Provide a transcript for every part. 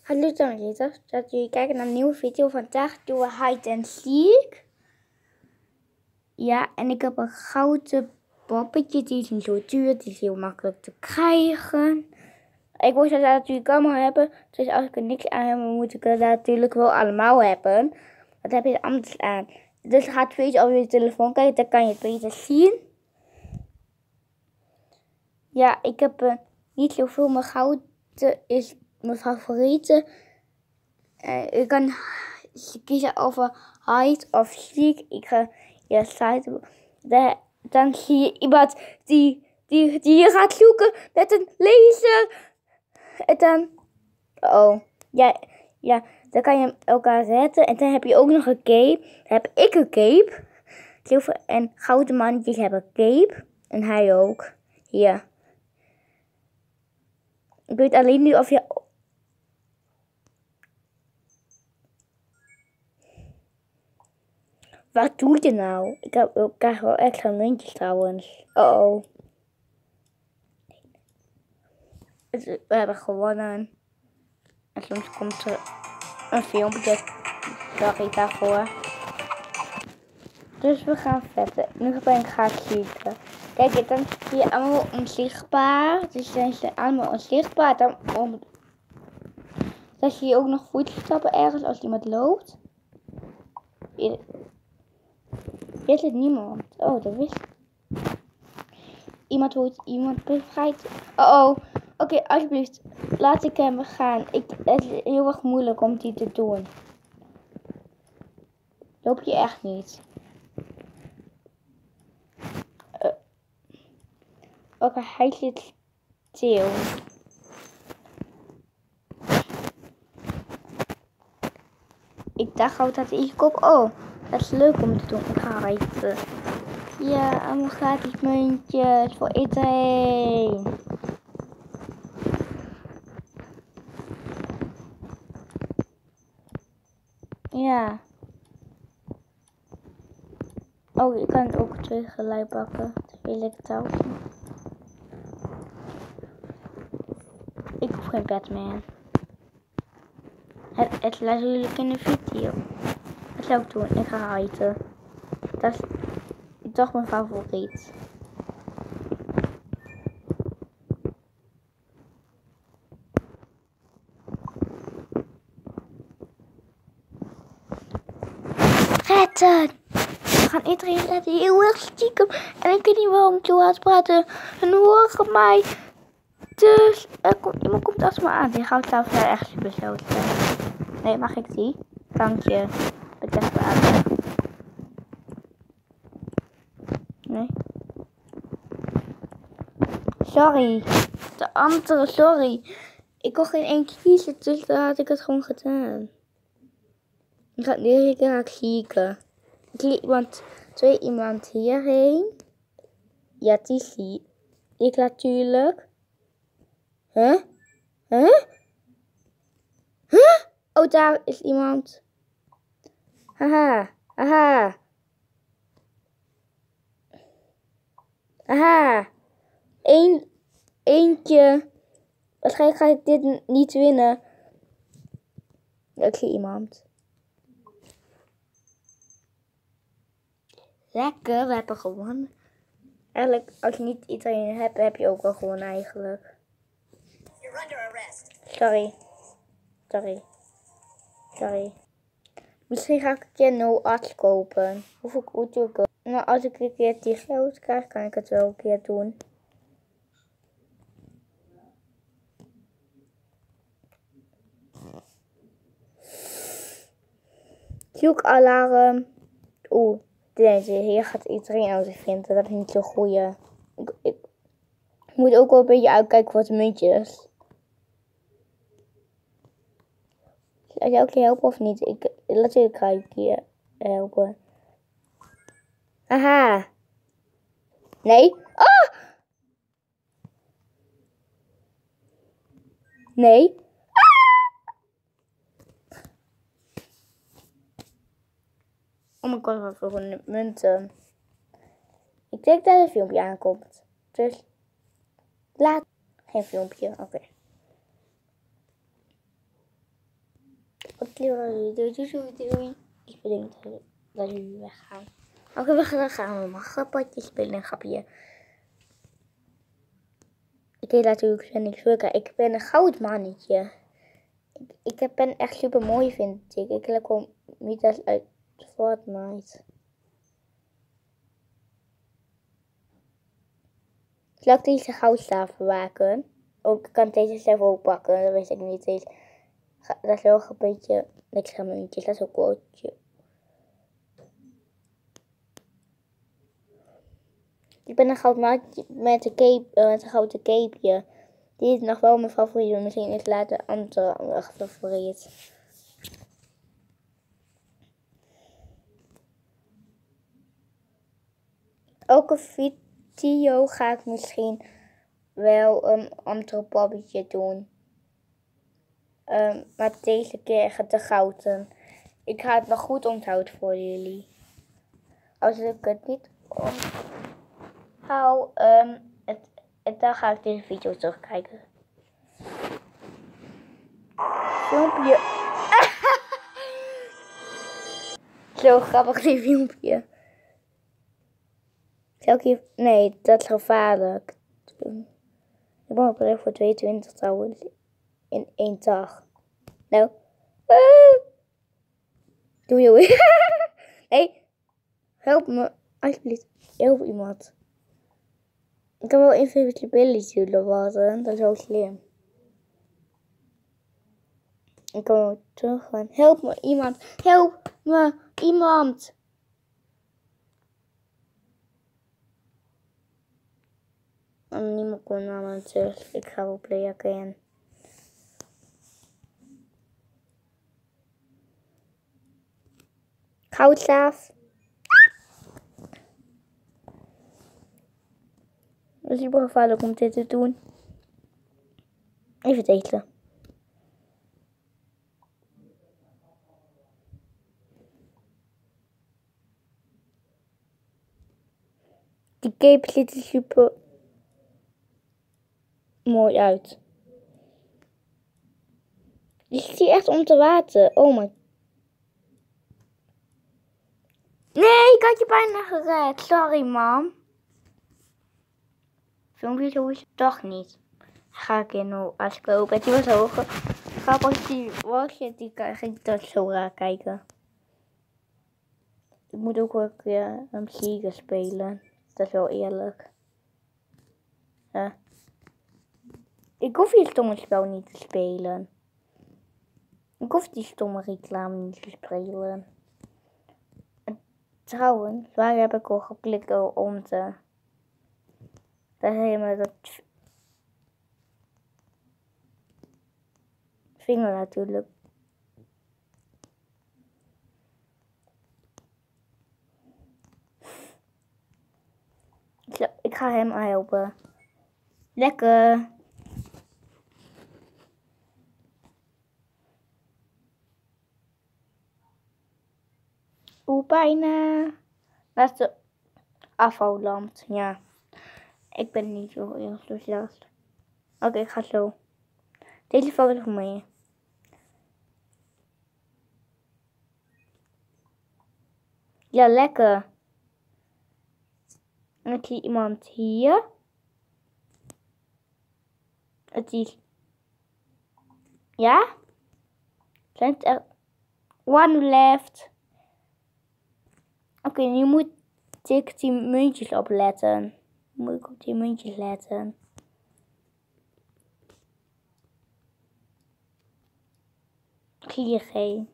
Hallo dames, dat jullie kijken naar een nieuwe video. Vandaag doen we hide and seek. Ja, en ik heb een gouden poppetje. Die is niet zo duur, die is heel makkelijk te krijgen. Ik wist dat natuurlijk allemaal hebben. Dus als ik er niks aan heb, moet ik het natuurlijk wel allemaal hebben. Wat heb je er anders aan? Dus je gaat steeds op je telefoon kijken, dan kan je het beter zien. Ja, ik heb niet zoveel, maar gouden is mijn favoriete. Ik kan kiezen over hide of seek. Ik ga je site. Dan zie je iemand die je gaat zoeken met een laser. En dan, dan kan je elkaar redden. En dan heb je ook nog een cape. Dan heb ik een cape. Zilver en gouden mannetjes hebben een cape. En hij ook. Hier. Ik weet alleen niet of je... Wat doe je nou? Ik krijg wel extra muntjes trouwens. Oh. We hebben gewonnen. En soms komt er een filmpje. Sorry daarvoor. Dus we gaan verder. Nu ben ik gaan kijken. Kijk, dan zie je allemaal onzichtbaar. Dus dan zijn allemaal onzichtbaar. Dan zie je ook nog voetstappen ergens als iemand loopt. Hier zit niemand. Oh, dat wist ik. Iemand wordt iemand bevrijd. Oké, alsjeblieft. Laat ik hem gaan. Het is heel erg moeilijk om die te doen. Loop je echt niet. Oké, hij zit stil. Ik dacht altijd dat ik kop. Oh, dat is leuk om te doen. Ik ga rijden. Ja, allemaal gratis muntjes voor iedereen. Ja. Oh, je kan het ook tegelijk pakken. Dat wil ik trouwens. Ik hoef geen Batman. Het laat jullie in de video. Dat zou ik doen. Ik ga hiden. Dat is toch mijn favoriet. Redden! We gaan iedereen redden. Heel erg stiekem. En ik weet niet waarom ik zo hard praten. En horen mij. Dus iemand komt achter me aan. Die gaat zelf echt super zo zijn. Nee, mag ik die? Dank je. Bedankt voor aan. Nee. Sorry. De andere, sorry. Ik kon geen één kiezen, dus dan had ik het gewoon gedaan. Ik ga nu gaan kijken. Ik zie iemand hierheen. Ja, die zie ik natuurlijk. Huh? Oh, daar is iemand. Haha. Eentje. Waarschijnlijk ga ik dit niet winnen. Ik zie iemand. Lekker, we hebben gewonnen. Eigenlijk, als je niet iedereen hebt, heb je ook wel gewonnen eigenlijk. Sorry. Misschien ga ik een keer no arts kopen. Hoeveel goed ook. Nou, als ik een keer die geld krijg, kan ik het wel een keer doen. Zoekalarm. Hier gaat iedereen uit vinden. Dat is niet zo goeie. Ik moet ook wel een beetje uitkijken voor de muntjes. Zal je ook je helpen of niet? Laat je een keer helpen. Aha. Nee. Ah! Nee. Oh mijn god, wat voor een munten. Ik denk dat een filmpje aankomt. Dus laat. Geen filmpje, oké. Doei. Ik bedenk dat jullie weggaan. Oké, we gaan we maar grappatje spelen een grapje. Oké, natuurlijk ben ik Zulka. Ik ben een goudmannetje. Ik ben echt super mooi, vind ik. Ik lijk wel niet als uit Fortnite. Zal ik deze goudstaaf bewaken? Ook ik kan deze zelf ook pakken. Dat wist ik niet eens. Dat is wel een beetje extra muntjes. Dat is ook cooltje. Ik ben een goudmannetje met een cape, met een gouden capeje. Die is nog wel mijn favoriet. Misschien is later andere favoriet. Elke video ga ik misschien wel een ander poppetje doen. Maar deze keer gaat de gouden. Ik ga het nog goed onthouden voor jullie. Als ik het niet onthoud, dan ga ik deze video terugkijken. Filmpje. Zo grappig dit filmpje. Nee, dat is gevaarlijk. Ik ben op voor 22 trouwens. In 1 dag. Nou. Doei. Hey. Help me. Alsjeblieft. Help iemand. Ik kan wel invisibility doen worden. Dat is wel slim. Ik kan wel terug gaan. Help me iemand. Help me iemand. En niemand kon naar me terug. Ik ga wel play again. Goudstaaf. Het is super gevaarlijk om dit te doen. Even het eten. Die cape ziet er super mooi uit. Die ziet hier echt om te water. Oh my. Nee, ik had je bijna gered. Sorry, mam. Filmpje zo is het toch niet. Ga ik in als kopen. En die was hoger. Grappig, die was je. Die ging dat zo raar kijken. Ik moet ook wel een keer een Siege spelen. Dat is wel eerlijk. Ik hoef die stomme spel niet te spelen. Ik hoef die stomme reclame niet te spelen. Trouwens, waar heb ik al geklikt om te... Dat is helemaal dat... Vinger natuurlijk. Ik ga hem helpen. Lekker. Bijna. Dat is de afvallamp. Ja. Ik ben niet zo heel enthousiast. Oké, ik ga zo. Deze foto is voor mij. Ja, lekker. En ik zie iemand hier. Het is... Ja? Zijn het er... One left. Oké, nu moet ik die muntjes opletten. Moet ik op die muntjes letten. Ik zie hier geen.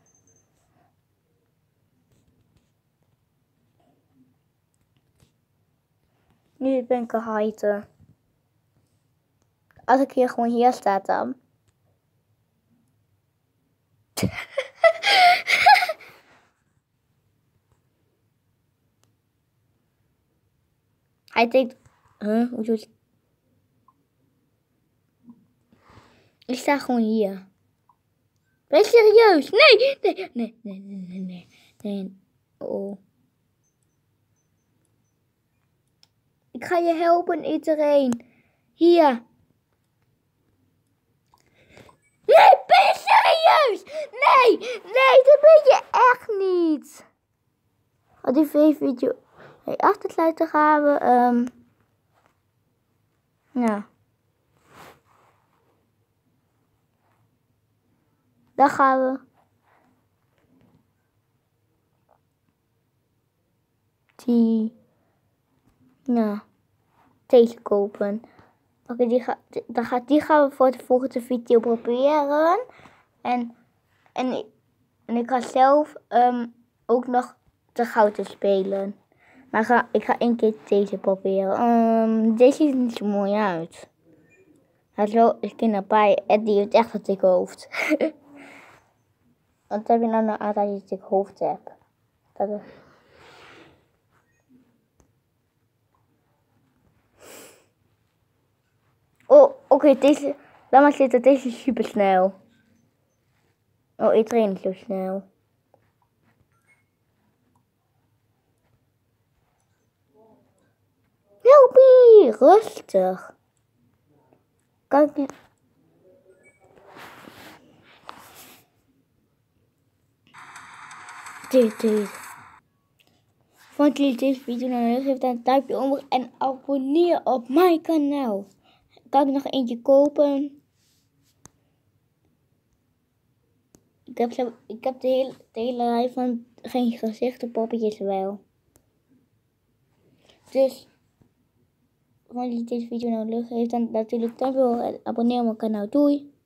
Nu ben ik een heiten. Als ik hier gewoon hier sta dan. Hij denkt, huh? Hoe doet... Ik sta gewoon hier. Ben je serieus? Nee. Oh. Ik ga je helpen, iedereen. Hier. Nee, ben je serieus? Nee, Nee, dat weet je echt niet. Als die video achtersluiten gaan we. Ja. Dan gaan we. Deze kopen. Oké, die gaan we voor de volgende video proberen. En ik ga zelf ook nog de gouden spelen. Maar ik ga één keer deze proberen. Deze ziet er niet zo mooi uit. Hij is wel een kind erbij en die heeft echt een dik hoofd. Wat heb je nou aan dat je een dik hoofd hebt? Dat is... Oh, oké, deze... Laat maar zitten, deze is super snel. Oh, ik train niet zo snel. Helpie, rustig. Kan ik niet... Dit. Vond jullie deze video nou leuk? Geef dan een duimpje omhoog en abonneer op mijn kanaal. Kan ik nog eentje kopen? Ik heb de hele rij van geen gezichten, poppetjes wel. Dus, vond jullie deze video nou leuk? Geef dan natuurlijk duimpje omhoog en abonneer op mijn kanaal. Doei!